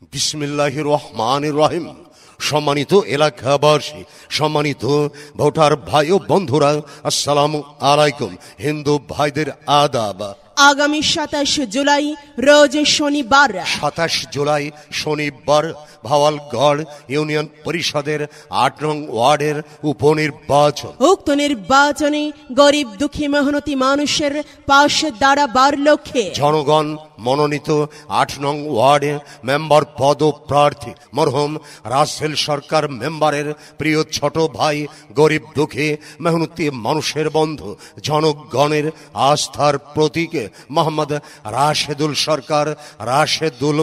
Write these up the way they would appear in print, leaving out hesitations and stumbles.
বিসমিল্লাহির রহমানির রহিম। সম্মানিত এলাকাবাসী, সম্মানিত ভোটার ভাই ও বন্ধুরা, আসসালামু আলাইকুম। হিন্দু ভাইদের আদাব। আগামী 27 জুলাই রোজ শনিবার 27 জুলাই শনিবার ভাওয়ালগড় ইউনিয়ন পরিষদের 8 নং ওয়ার্ডের উপনির্বাচন। উক্ত নির্বাচনে গরিব দুঃখী মেহনতি মানুষের পাশে দাঁড়াবার লক্ষ্যে জনগণ মনোনীত 8 নং ওয়ার্ডে মেম্বার পদপ্রার্থী মরহুম রাসেল সরকার মেম্বারের প্রিয় ছোট ভাই, গরিব দুঃখী মেহনতি মানুষের বন্ধু, জনগণের আস্থার প্রতীক মোহাম্মদ রাশেদুল সরকার রাশেদুল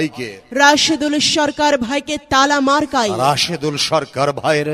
ভাইকে তালা মার্কায় রাশেদুল সরকার ভাইয়ের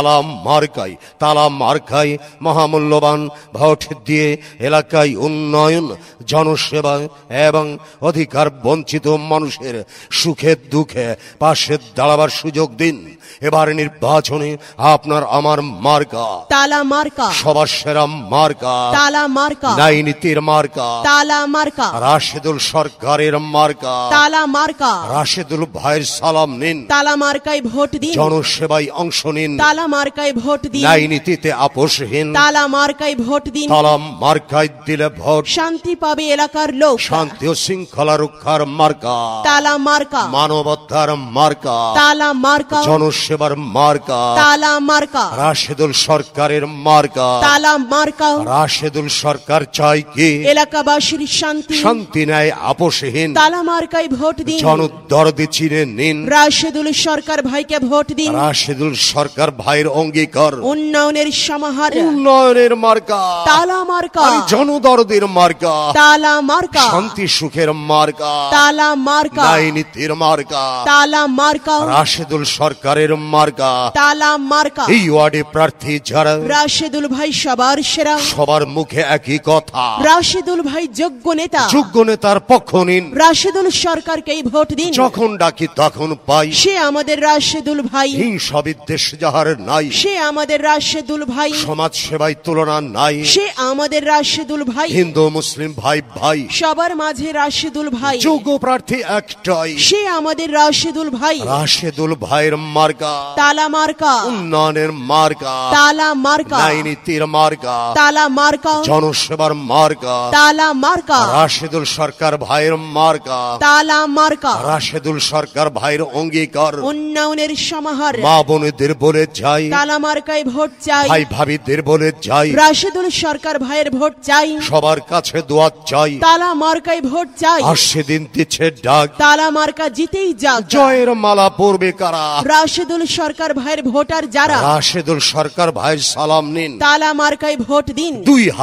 তালা মার্কায় মহামূল্যবান ভোট দিয়ে এলাকায় উন্নয়ন, জনসেবা এবং অধিকার বঞ্চিত মানুষের সুখে দুঃখে পাশে দাঁড়াবার সুযোগ দিন। এবার নির্বাচনে আপনার আমার মার্কা তালা মার্কা, সবার সেরা মার্কা তালা মার্কা, ন্যায় নীতির মার্কা তালা মার্কা, রাশেদুল সরকারের মার্কা তালা মার্কা। রাশেদুল ভাইয়ের সালাম নিন, তালা মার্কায় ভোট দিন, জনসেবায় অংশ নিন, তালা মার্কায় ভোট দিন, ন্যায় নীতিতে আপোষহীন, তালা মার্কায় ভোট দিন। তালা মার্কায় দিলে ভোট শান্তি পাবে এলাকার লোক, শান্তি ও শৃঙ্খলা রক্ষার মার্কা তালা মার্কা, মানবতার মার্কা তালা মার্কা, জনসেবার মার্কা তালা মার্কা, রাশেদুল সরকারের মার্কা তালা মার্কা। রাশেদুল সরকার চাই কি এলাকাবাসীর শান্তি, শান্তি ন্যায় আপোষহীন, তালা মার্কায় ভোট দিন, জনদরদি চিনে নিন, রাশেদুল সরকার ভাইকে ভোট দিন। রাশেদুল সরকার ভাইয়ের অঙ্গীকার উন্নয়নের সমাহার, উন্নয়নের মার্কা তালা মার্কা, জনদরদির মার্কা, তালা মার্কা, শান্তি সুখের মার্কা, তালা মার্কা, ন্যায় নীতির মার্কা, তালা মার্কা, রাশেদুল সরকারের মার্কা। তালা মার্কা। এই ওয়ার্ডে প্রার্থী যারা, রাশেদুল ভাই সবার সেরা, সবার মুখে একই কথা, রাশেদুল ভাই যোগ্য নেতা, যোগ্য নেতার পক্ষ নিন। রাশেদুল সরকারকেই ভোট দিন, যখন ডাকি তখন পাই, সে আমাদের রাশেদুল ভাই, হিংসা বিদ্বেষ যাহার নাই, সে আমাদের রাশেদুল ভাই, সমাজ সেবায় তুলনা নাই, সে আমাদের রাশেদুল ভাই, হিন্দু মুসলিম ভাই ভাই, সবার মাঝে রাশেদুল ভাই, যোগ্য প্রার্থী একটাই, সে আমাদের রাশেদুল ভাই। রাশেদুল ভাইয়ের মার্কা তালা মার্কা, উন্নয়নের মার্কা, তালা মার্কা, ন্যায় নীতির মার্কা, তালা মার্কা, জনসেবার মার্কা, তালা মার্কা, রাশেদুল সরকার ভাইয়ের মার্কা, তালা মার্কা। রাশেদুল সরকার ভাইয়ের অঙ্গীকার উন্নয়নের সমাহার, মা বোনেদের বলে যাই, তালা মার্কায় ভোট চাই, ভাই ভাবিদের বলে যাই, রাশেদুল সরকার ভাইয়ের ভোট চাই, সবার কাছে দোয়া চাই, তালা মার্কায় ভোট চাই। আর সেদিন দিচ্ছে ডাক, তালা মার্কা জিতেই যাক, জয়ের মালা পরবে কারা, রাশেদুল সরকার ভাইয়ের ভোটার যারা, রাশেদুল সরকার ভাইয়ের সালাম নিন। তালা মার্কায় ভোট দিন।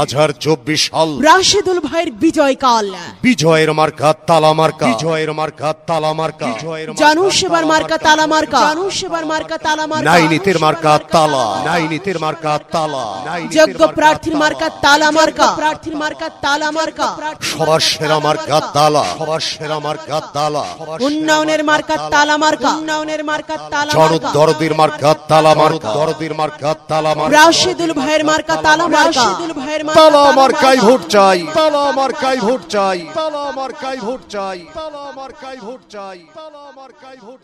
2024 সাল রাশেদুল ভাইয়ের বিজয়কাল, বিজয়ের মার্কা তালা মার্কা, বিজয়ের মার্কা তালা মার্কা, জনসেবার মার্কা তালা মার্কা, জনসেবার মার্কা তালা মার্কা, ন্যায় নীতির মার্কা তালা, ন্যায় নীতির মার্কা তালা, যোগ্য প্রার্থীর মার্কা তালা মার্কা, প্রার্থীর মার্কা তালা মার্কা, সবার সেরা মার্কা তালা, সবার সেরা মার্কা তালা, উন্নয়নের মার্কা তালা মার্কা, উন্নয়নের মার্কা তালা মার্কা, জনদরদির মার্কা তালা মার্কা, দরদির মার্কা তালা মার্কা, রাশেদুল ভাইয়ের মার্কা তালা মার্কা, রাশেদুল ভাইয়ের মার্কা তালা মার্কায় ভোট চাই, তালা মার্কায় ভোট চাই, তালা মার্কায় ভোট চাই, তালা মার্কায় ভোট চাই, তালা মার্কায় ভোট